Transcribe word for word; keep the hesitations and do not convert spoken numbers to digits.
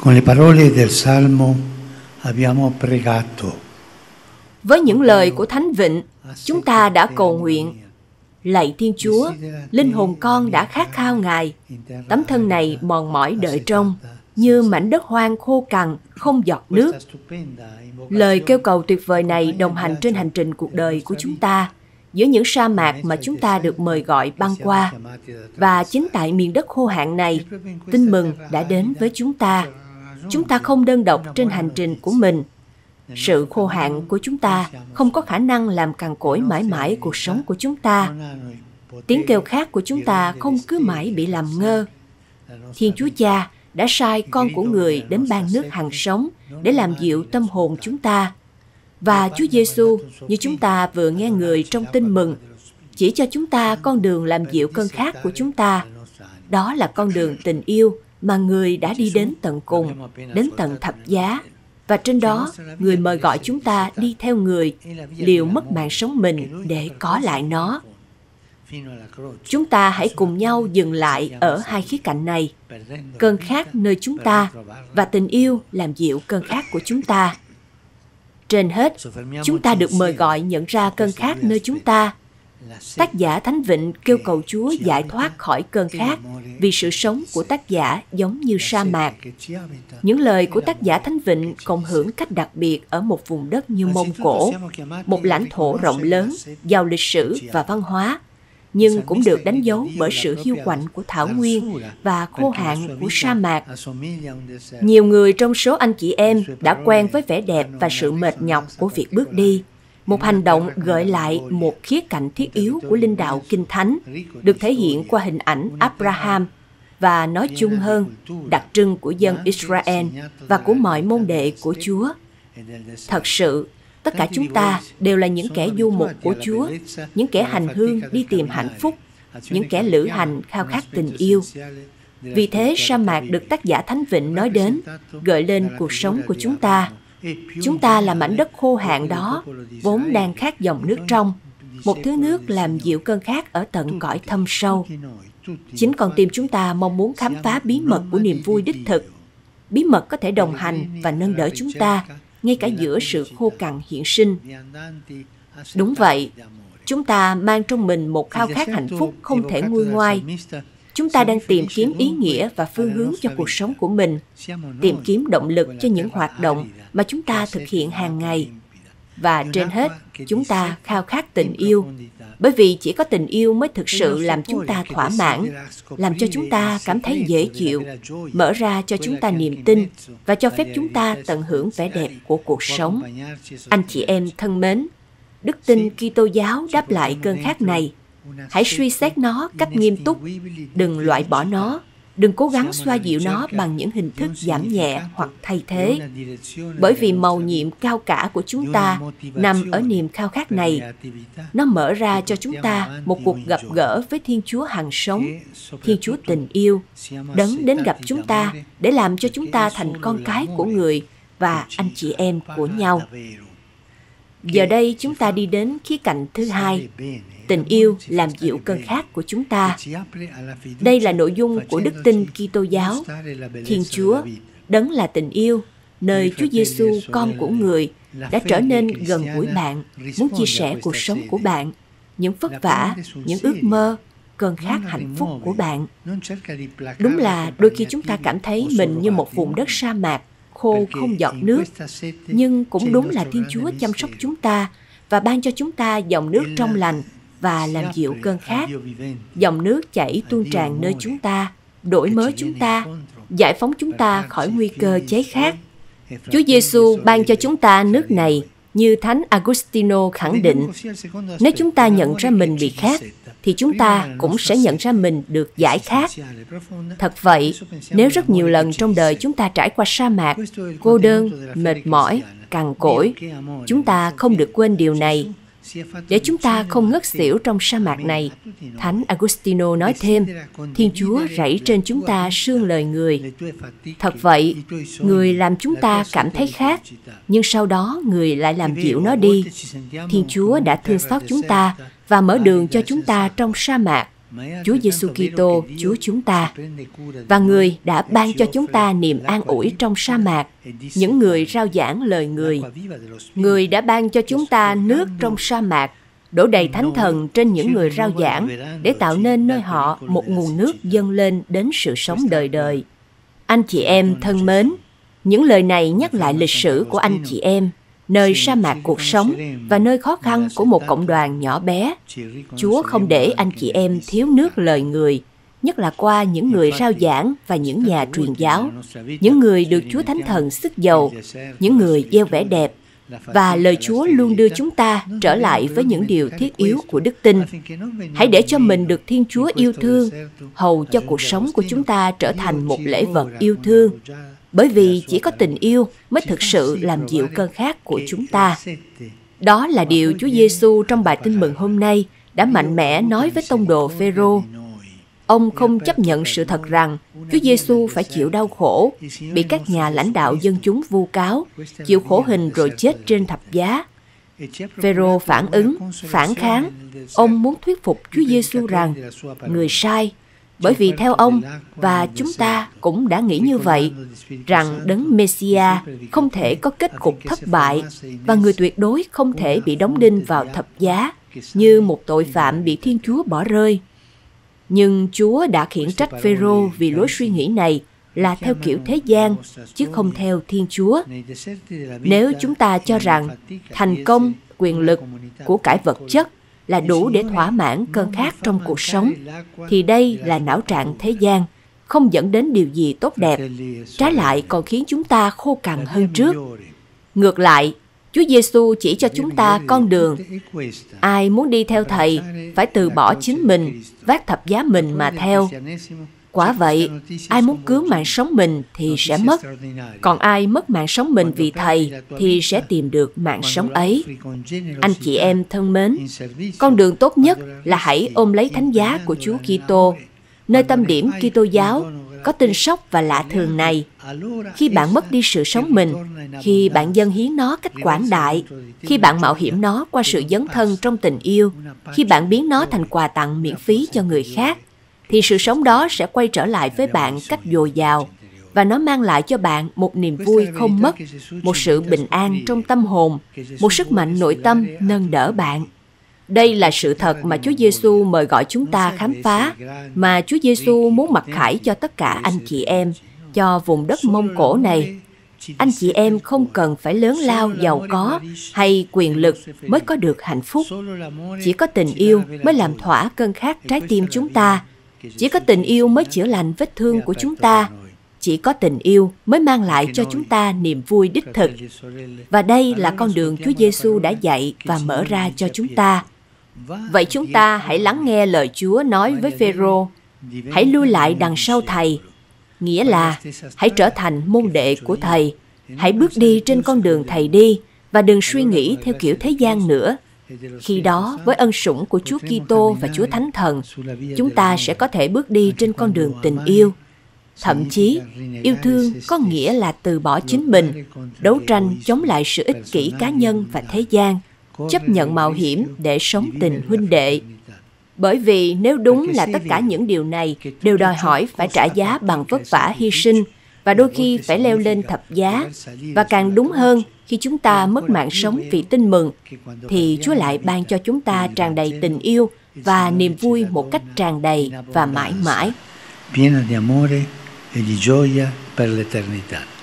Con le parole del Salmo abbiamo pregato. Với những lời của Thánh Vịnh, chúng ta đã cầu nguyện: Lạy Thiên Chúa, linh hồn con đã khát khao Ngài. Tấm thân này mòn mỏi đợi trông, như mảnh đất hoang khô cằn, không giọt nước. Lời kêu cầu tuyệt vời này đồng hành trên hành trình cuộc đời của chúng ta, giữa những sa mạc mà chúng ta được mời gọi băng qua. Và chính tại miền đất khô hạn này, tin mừng đã đến với chúng ta. Chúng ta không đơn độc trên hành trình của mình. Sự khô hạn của chúng ta không có khả năng làm cằn cỗi mãi mãi cuộc sống của chúng ta. Tiếng kêu khát của chúng ta không cứ mãi bị làm ngơ. Thiên Chúa Cha đã sai con của Người đến ban nước hằng sống để làm dịu tâm hồn chúng ta. Và Chúa Giêsu, như chúng ta vừa nghe Người trong tin mừng, chỉ cho chúng ta con đường làm dịu cơn khát của chúng ta. Đó là con đường tình yêu mà Người đã đi đến tận cùng, đến tận thập giá. Và trên đó, Người mời gọi chúng ta đi theo Người, liều mất mạng sống mình để có lại nó. Chúng ta hãy cùng nhau dừng lại ở hai khía cạnh này: cơn khát nơi chúng ta và tình yêu làm dịu cơn khát của chúng ta. Trên hết, chúng ta được mời gọi nhận ra cơn khát nơi chúng ta. Tác giả Thánh Vịnh kêu cầu Chúa giải thoát khỏi cơn khát, vì sự sống của tác giả giống như sa mạc. Những lời của tác giả Thánh Vịnh cộng hưởng cách đặc biệt ở một vùng đất như Mông Cổ, một lãnh thổ rộng lớn, giàu lịch sử và văn hóa, nhưng cũng được đánh dấu bởi sự hiu quạnh của thảo nguyên và khô hạn của sa mạc. Nhiều người trong số anh chị em đã quen với vẻ đẹp và sự mệt nhọc của việc bước đi. Một hành động gợi lại một khía cạnh thiết yếu của linh đạo Kinh Thánh, được thể hiện qua hình ảnh Abraham, và nói chung hơn, đặc trưng của dân Israel và của mọi môn đệ của Chúa. Thật sự, tất cả chúng ta đều là những kẻ du mục của Chúa, những kẻ hành hương đi tìm hạnh phúc, những kẻ lữ hành khao khát tình yêu. Vì thế, sa mạc được tác giả Thánh Vịnh nói đến, gợi lên cuộc sống của chúng ta. Chúng ta là mảnh đất khô hạn đó, vốn đang khát dòng nước trong, một thứ nước làm dịu cơn khát ở tận cõi thâm sâu. Chính con tim chúng ta mong muốn khám phá bí mật của niềm vui đích thực. Bí mật có thể đồng hành và nâng đỡ chúng ta, ngay cả giữa sự khô cằn hiện sinh. Đúng vậy, chúng ta mang trong mình một khao khát hạnh phúc không thể nguôi ngoai. Chúng ta đang tìm kiếm ý nghĩa và phương hướng cho cuộc sống của mình, tìm kiếm động lực cho những hoạt động mà chúng ta thực hiện hàng ngày. Và trên hết, chúng ta khao khát tình yêu, bởi vì chỉ có tình yêu mới thực sự làm chúng ta thỏa mãn, làm cho chúng ta cảm thấy dễ chịu, mở ra cho chúng ta niềm tin và cho phép chúng ta tận hưởng vẻ đẹp của cuộc sống. Anh chị em thân mến, đức tin Kitô giáo đáp lại cơn khát này. Hãy suy xét nó cách nghiêm túc, đừng loại bỏ nó, đừng cố gắng xoa dịu nó bằng những hình thức giảm nhẹ hoặc thay thế. Bởi vì mầu nhiệm cao cả của chúng ta nằm ở niềm khao khát này. Nó mở ra cho chúng ta một cuộc gặp gỡ với Thiên Chúa hằng sống, Thiên Chúa tình yêu, đấng đến gặp chúng ta để làm cho chúng ta thành con cái của Người và anh chị em của nhau. Giờ đây chúng ta đi đến khía cạnh thứ hai. Tình yêu làm dịu cơn khát của chúng ta. Đây là nội dung của đức tin Kitô giáo. Thiên Chúa, đấng là tình yêu, nơi Chúa Giêsu, con của Người, đã trở nên gần gũi bạn, muốn chia sẻ cuộc sống của bạn, những vất vả, những ước mơ, cơn khát hạnh phúc của bạn. Đúng là đôi khi chúng ta cảm thấy mình như một vùng đất sa mạc, khô không giọt nước. Nhưng cũng đúng là Thiên Chúa chăm sóc chúng ta và ban cho chúng ta dòng nước trong lành và làm dịu cơn khát. Dòng nước chảy tuôn tràn nơi chúng ta, đổi mới chúng ta, giải phóng chúng ta khỏi nguy cơ cháy khát. Chúa Giêsu ban cho chúng ta nước này, như Thánh Agostino khẳng định, nếu chúng ta nhận ra mình bị khát, thì chúng ta cũng sẽ nhận ra mình được giải khát. Thật vậy, nếu rất nhiều lần trong đời chúng ta trải qua sa mạc, cô đơn, mệt mỏi, cằn cỗi, chúng ta không được quên điều này. Để chúng ta không ngất xỉu trong sa mạc này, Thánh Agostino nói thêm, Thiên Chúa rảy trên chúng ta sương lời Người. Thật vậy, Người làm chúng ta cảm thấy khát, nhưng sau đó Người lại làm dịu nó đi. Thiên Chúa đã thương xót chúng ta và mở đường cho chúng ta trong sa mạc, Chúa Giêsu Kitô, Chúa chúng ta. Và Người đã ban cho chúng ta niềm an ủi trong sa mạc, những người rao giảng lời Người. Người đã ban cho chúng ta nước trong sa mạc, đổ đầy Thánh Thần trên những người rao giảng, để tạo nên nơi họ một nguồn nước dâng lên đến sự sống đời đời. Anh chị em thân mến, những lời này nhắc lại lịch sử của anh chị em, nơi sa mạc cuộc sống và nơi khó khăn của một cộng đoàn nhỏ bé. Chúa không để anh chị em thiếu nước lời Người, nhất là qua những người rao giảng và những nhà truyền giáo, những người được Chúa Thánh Thần sức dầu, những người gieo vẻ đẹp, và lời Chúa luôn đưa chúng ta trở lại với những điều thiết yếu của đức tin. Hãy để cho mình được Thiên Chúa yêu thương, hầu cho cuộc sống của chúng ta trở thành một lễ vật yêu thương, bởi vì chỉ có tình yêu mới thực sự làm dịu cơn khát của chúng ta. Đó là điều Chúa Giêsu trong bài tin mừng hôm nay đã mạnh mẽ nói với tông đồ Phêrô. Ông không chấp nhận sự thật rằng Chúa Giêsu phải chịu đau khổ, bị các nhà lãnh đạo dân chúng vu cáo, chịu khổ hình rồi chết trên thập giá. Phêrô phản ứng, phản kháng. Ông muốn thuyết phục Chúa Giêsu rằng Người sai, bởi vì theo ông và chúng ta cũng đã nghĩ như vậy, rằng Đấng Mêsia không thể có kết cục thất bại và Người tuyệt đối không thể bị đóng đinh vào thập giá như một tội phạm bị Thiên Chúa bỏ rơi. Nhưng Chúa đã khiển trách Phêrô vì lối suy nghĩ này là theo kiểu thế gian, chứ không theo Thiên Chúa. Nếu chúng ta cho rằng thành công, quyền lực, của cải vật chất là đủ để thỏa mãn cơn khát trong cuộc sống, thì đây là não trạng thế gian, không dẫn đến điều gì tốt đẹp, trái lại còn khiến chúng ta khô cằn hơn trước. Ngược lại, Chúa Giêsu chỉ cho chúng ta con đường. Ai muốn đi theo Thầy phải từ bỏ chính mình, vác thập giá mình mà theo. Quả vậy, ai muốn cứu mạng sống mình thì sẽ mất, còn ai mất mạng sống mình vì Thầy thì sẽ tìm được mạng sống ấy. Anh chị em thân mến, con đường tốt nhất là hãy ôm lấy thánh giá của Chúa Kitô, nơi tâm điểm Kitô giáo có tinh sóc và lạ thường này. Khi bạn mất đi sự sống mình, khi bạn dâng hiến nó cách quảng đại, khi bạn mạo hiểm nó qua sự dấn thân trong tình yêu, khi bạn biến nó thành quà tặng miễn phí cho người khác, thì sự sống đó sẽ quay trở lại với bạn cách dồi dào, và nó mang lại cho bạn một niềm vui không mất, một sự bình an trong tâm hồn, một sức mạnh nội tâm nâng đỡ bạn. Đây là sự thật mà Chúa Giêsu mời gọi chúng ta khám phá, mà Chúa Giêsu muốn mặc khải cho tất cả anh chị em, cho vùng đất Mông Cổ này. Anh chị em không cần phải lớn lao, giàu có hay quyền lực mới có được hạnh phúc. Chỉ có tình yêu mới làm thỏa cơn khát trái tim chúng ta. Chỉ có tình yêu mới chữa lành vết thương của chúng ta. Chỉ có tình yêu mới mang lại cho chúng ta niềm vui đích thực. Và đây là con đường Chúa Giêsu đã dạy và mở ra cho chúng ta. Vậy chúng ta hãy lắng nghe lời Chúa nói với Phêrô: hãy lui lại đằng sau Thầy, nghĩa là hãy trở thành môn đệ của Thầy. Hãy bước đi trên con đường Thầy đi và đừng suy nghĩ theo kiểu thế gian nữa. Khi đó, với ân sủng của Chúa Kitô và Chúa Thánh Thần, chúng ta sẽ có thể bước đi trên con đường tình yêu. Thậm chí, yêu thương có nghĩa là từ bỏ chính mình, đấu tranh chống lại sự ích kỷ cá nhân và thế gian, chấp nhận mạo hiểm để sống tình huynh đệ. Bởi vì nếu đúng là tất cả những điều này đều đòi hỏi phải trả giá bằng vất vả hy sinh, và đôi khi phải leo lên thập giá, và càng đúng hơn khi chúng ta mất mạng sống vì tin mừng, thì Chúa lại ban cho chúng ta tràn đầy tình yêu và niềm vui một cách tràn đầy và mãi mãi. Piena di amore e di gioia per l'eternità.